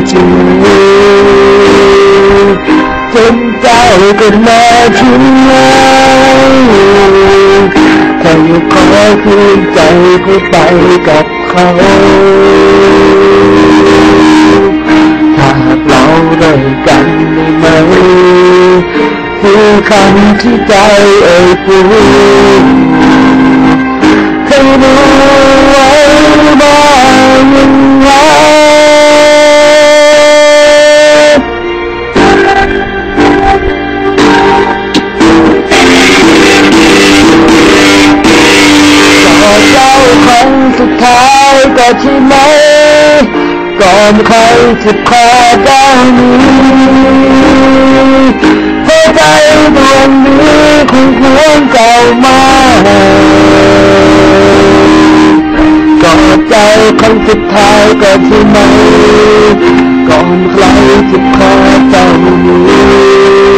จริงจนเจ้าก็มาถึงแล้วแค่ขอคืนใจกูไปกับเขาถ้าเราได้กันได้ไหมคือคำที่ใจเอ่ยพูดให้รู้ไว้บ้างยังไงเจ้าครั้งสุดท้ายก็ใช่ไหมก่อนใครจะขอได้นี้หัวใจดวงนี้คงหวงเก่ามาก่อนใจครั้งสุดท้ายก็ใช่ไหมก่อนใครจะขอเจ้านี้